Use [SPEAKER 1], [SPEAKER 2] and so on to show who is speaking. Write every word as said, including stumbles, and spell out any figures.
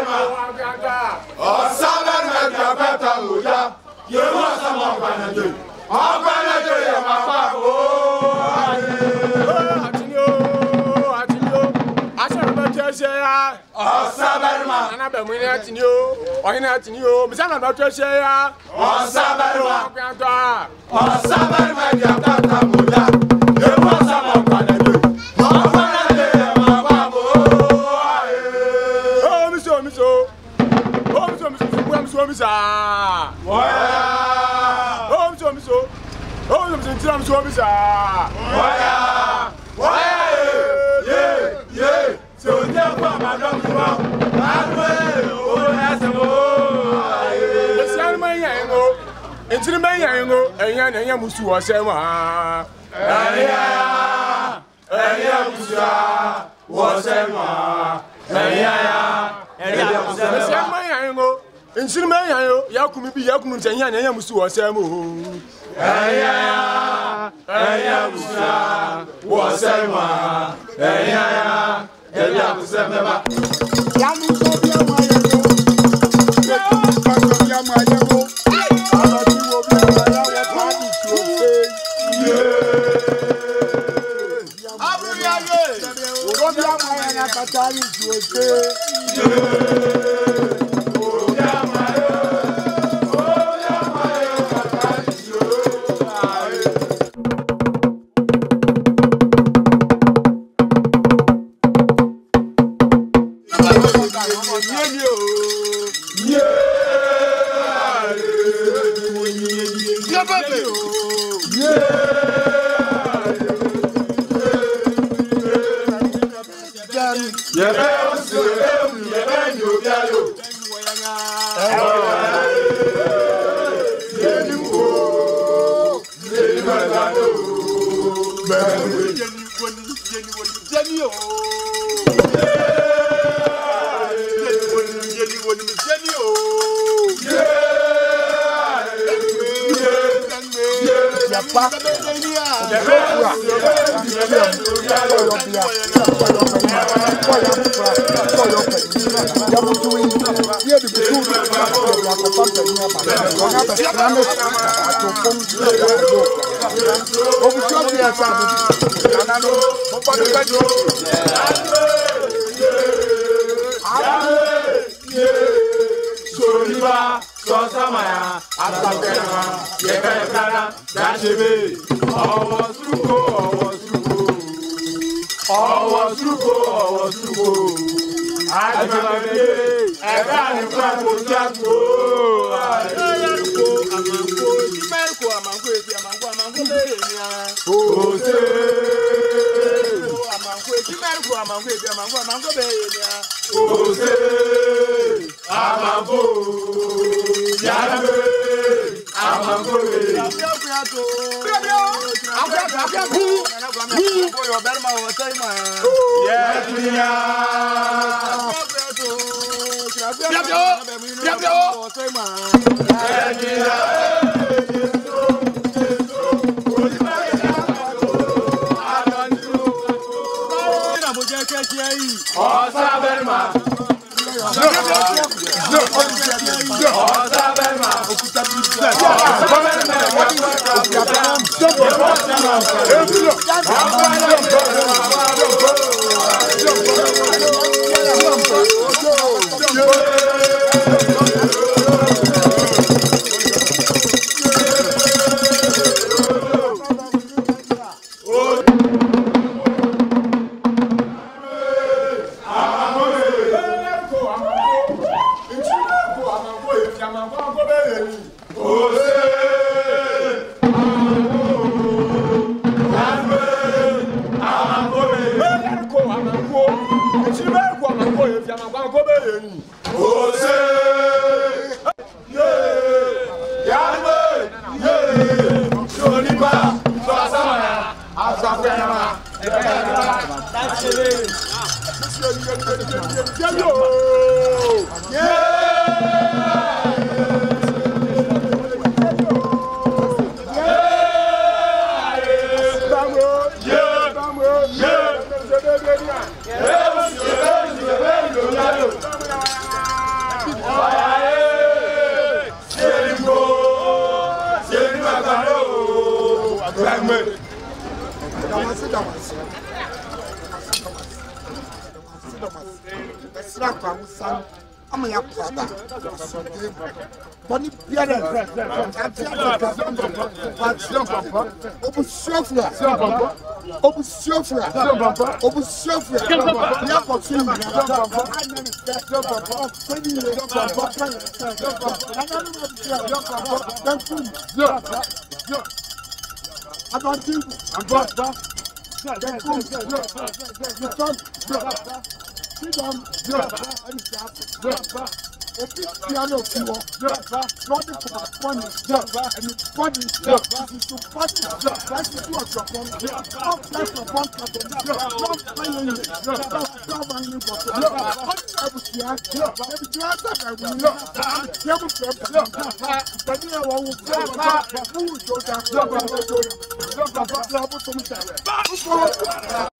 [SPEAKER 1] Oh, Saber Medjabeta Muja, you want some more Panadu. I'm going to do you, my papa. Oh, Saberma, and I've been winning at you, or in at you, Miss Anna Patricia. Oh, Saberma, oh, Saberma, you have got a Muja. You want some more Panadu. Oh, Panadu, oh, Miss Omiso. Oh, Miss Omiso, Miss Omiso. Oh, Miss Omiso. Oh, Miss Omiso. Oh, yeah, yeah. So never my dog you out. I will as a boy. It's young man, yango. It's the man, yango. And yan and yamusu was Emma. Aya, Ayamusa was Emma. Aya, Ayamusa, my yango. In Silmayo, Yakumi be Yakum and Yan and Yamusu was Emma. Aya, Ayamusa was Emma. Aya. Elia Musemba. Yamu Sobia Mayo. Sobia Mayo. Alati wo bi Mayo wa party to say. Yeah. Abu ya ye. Sobia Mayo na katali to say. Yeah. Sobia Mayo. Sobia Mayo katali to
[SPEAKER 2] I'm a brother. Bonnie Pierre, I'm Open Sofa, Open Sofa, Open Sofa, yeah, for two. I don't think I'm brother. Sit down, and if it's piano, you are running for my money, and it's funny, this is so funny, that's the two of your phone, not that's the one company, not playing it, not running for the I was here, maybe you have that I will not, never from but you know, I will say, who will go down,